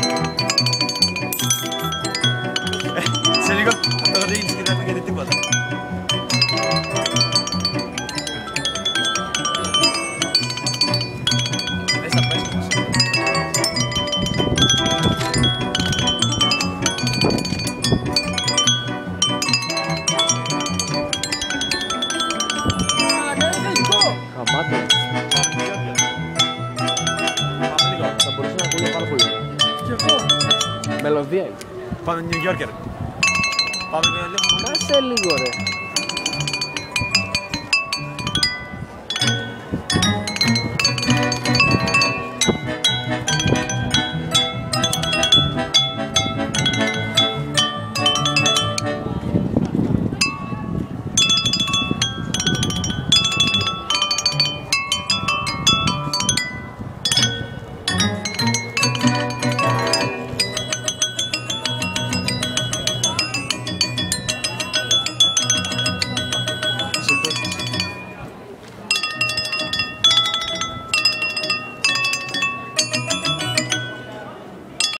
Σε λίγο θα το ρίξεις και δεν θα γίνει τίποτα. Μέσα πες μας. Χαμάτε. Θα μπορούσε να ακούγεται πάρα πολύ. Κι εγώ. Μελωδία είναι. Πάμε New Yorker. Πάμε να λίγο. Κάσε λίγο ρε.